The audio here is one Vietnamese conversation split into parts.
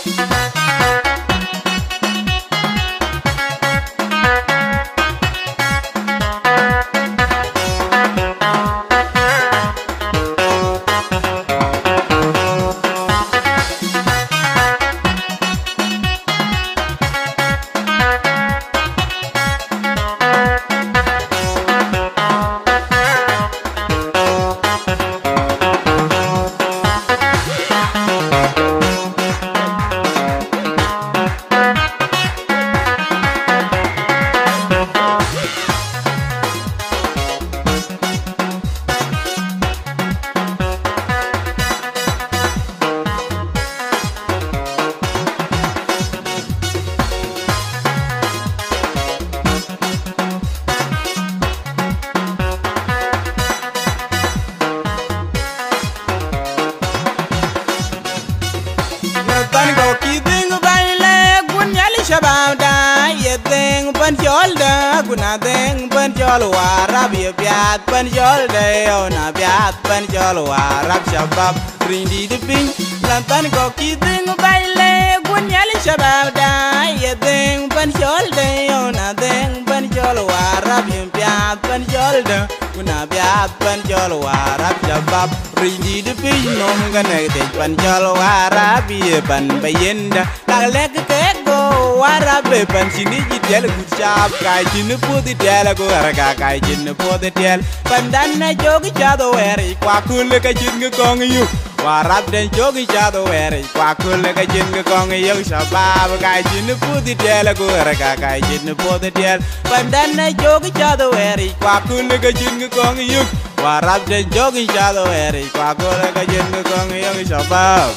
Guna deng ban jol warab ye biat ban jol deo na biat ban jol warab shabab rindi de ping lantan ko ki deng baile gunyali shabab da ye deng ban jol deo na deng ban jol warab ye biat ban jol de guna biat ban jol warab shabab rindi de ping nom gane de ban jol warab ye ban bayenda la lek ke go warab ban sini jidel gutshab kai jin pudi del go raga kai jin pudi del pandan na jogi chado weri kwa kul ka jin kong yu warab den jogi chado weri kwa kul ka jin kong yu shabab kai jin pudi del go raga kai jin pudi del pandan na jogi chado weri kwa kul ka jin kong yu warab den jogi chado weri kwa kul ka jin kong yu shabab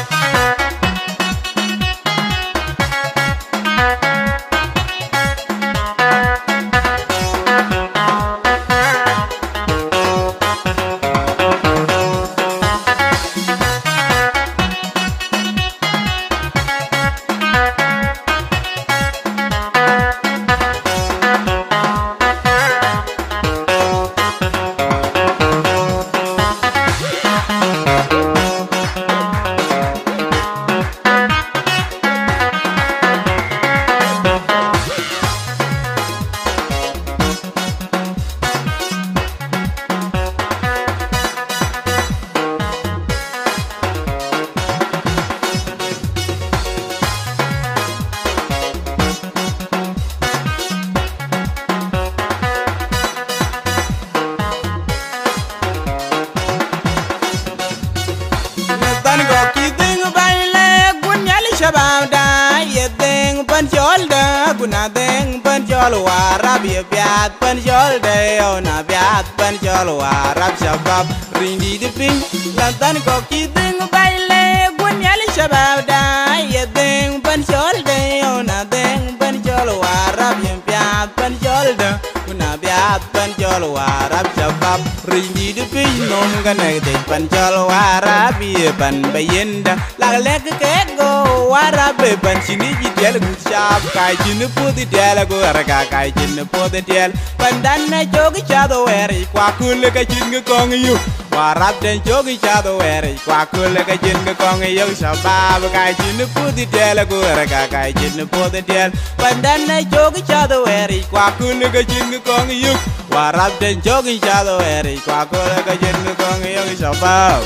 Guna deng ban jol warab ye biat ban jol deo na biat ban jol warab shabab rindi de ping lantan ko ki deng baile gunyali shabab da ye deng ban jol deo na deng ban jol warab ye biat ban jol de guna biat ban jol warab shabab rindi de ping nom gane de ban jol warab ye ban bayenda la lek ke go warab ban sini jidel gutshab kai jin pudi del go raga kai jin pudi del pandan na jogi chado weri kwa kul ka jin kong yu warab den jogi chado weri kwa kul ka jin kong yu shabab kai jin pudi del go raga kai jin pudi del pandan na jogi chado weri kwa kul ka jin kong yu warab den jogi chado weri kwa kul ka jin kong yu shabab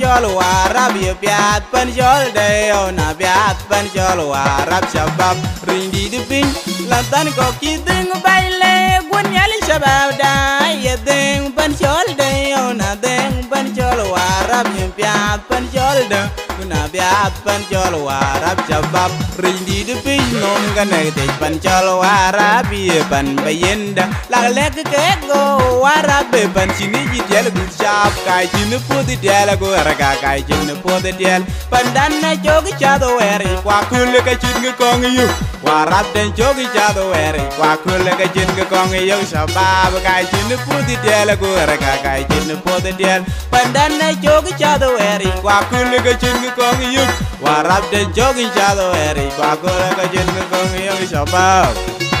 jol warab ye piat pan jol deo na piat pan jol warab shabab rindi di ping lantan ko kiding baile gun yali shabab da ye ding pan jol deo na ding pan jol warab ye piat pan jol de na piat pan jol warab shabab rindi di ping nom gane de pan jol warab ye pan bayenda la lek ke go warab be pan chini ji del gu shab kai chini pudi del go raga kai chini pudi del pandan na jogi chado eri kwa kul ka chin kong yu warab den jogi chado eri kwa kul ka chin kong yu shabab kai chini pudi del go raga kai chini pudi del pandan na jogi chado eri kwa kul ka chin kong yu warab den jogi chado eri kwa kul ka chin kong yu shabab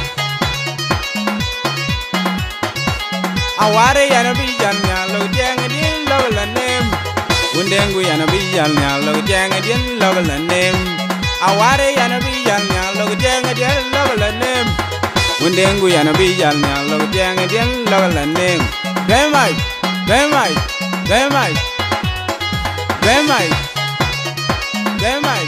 aware yana bijan nya lo jeng din lo la nem undengu yana bijan nya lo jeng din lo la nem aware yana bijan nya lo jeng din lo la nem undengu yana bijan nya lo jeng din lo la nem demai demai demai demai demai